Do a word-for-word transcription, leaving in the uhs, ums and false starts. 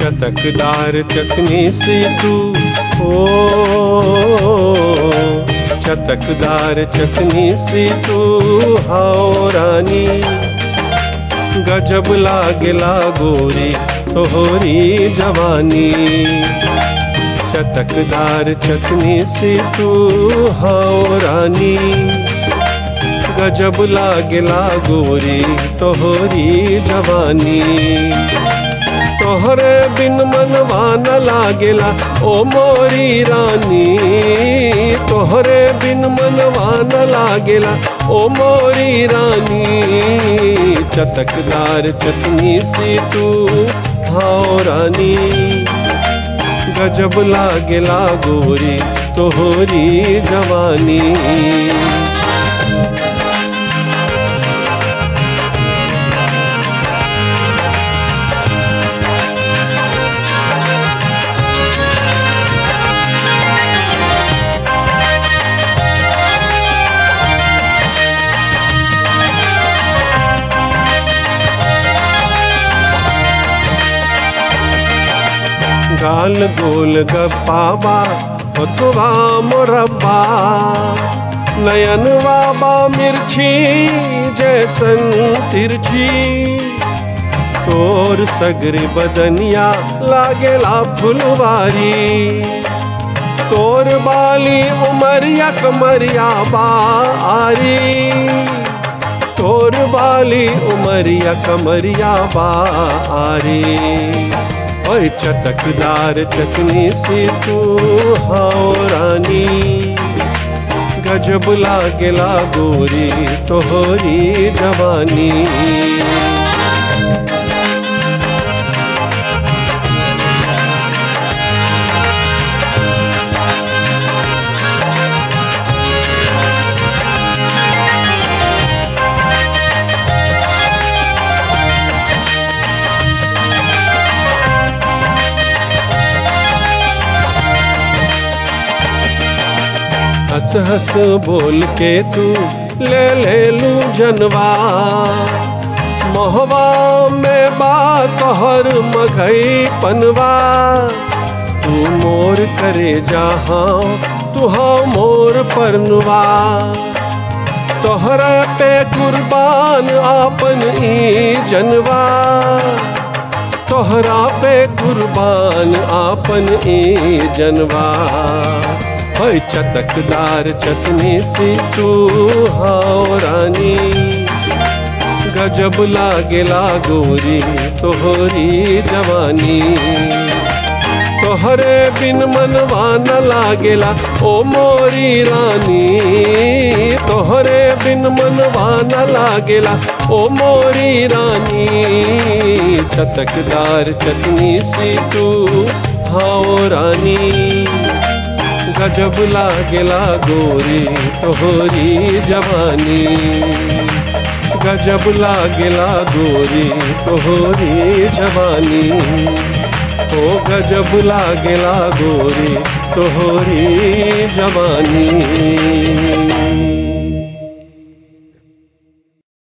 चटकदार चटनी से तू ओ चटकदार चटनी से तू हाओ रानी, गजब लागेला गोरी तोहरी जवानी। चटकदार चटनी से तू हाओ रानी, गजब लागेला गोरी तोहरी जवानी। तोहरे बिन मनवा न लागेला ओ मोरी रानी, तोहरे बिन मनवा न लागेला ओ मोरी रानी। चटकदार चटनी से तू हाओ रानी, गजब लागेला गोरी तोहरी जवानी। गाल गोल गप्पाबा होतवा मोरब्बा, नयन बाबा मिर्ची जैसन तिरछी। तोर सगरी बदनिया लागेला फुलवारी, तोर बाली उमरिया कमरिया बारी, तोर बाली उमरिया कमरिया बारी। ओए चटकदार चटनी से तू हाओ रानी, गजब लागेला गोरी तोहरी जवानी। हंस हंस बोल के तू ले ले लू जनवा, मोहवा में बात हर मघई पनवा। तू मोर करे जहाँ तू हाँ मोर परनवा, तोहरा पे कुर्बान आपन ई जनवा, तोहरा पे कुर्बान आपन ई जनवा। ओए चटकदार चटनी से तू हाओ रानी, गजब लागेला गोरी तोहरी जवानी। तोहरे बिन मनवा न लागेला ओ मोरी रानी, तोहरे बिन मनवा न लागेला ओ मोरी रानी। चटकदार चटनी से तू हाओ रानी, गजब लागेला गोरी तोहरी जवानी, गजब लागेला गोरी तोहरी जवानी। ओ गजब लागेला गोरी तोहरी जवानी।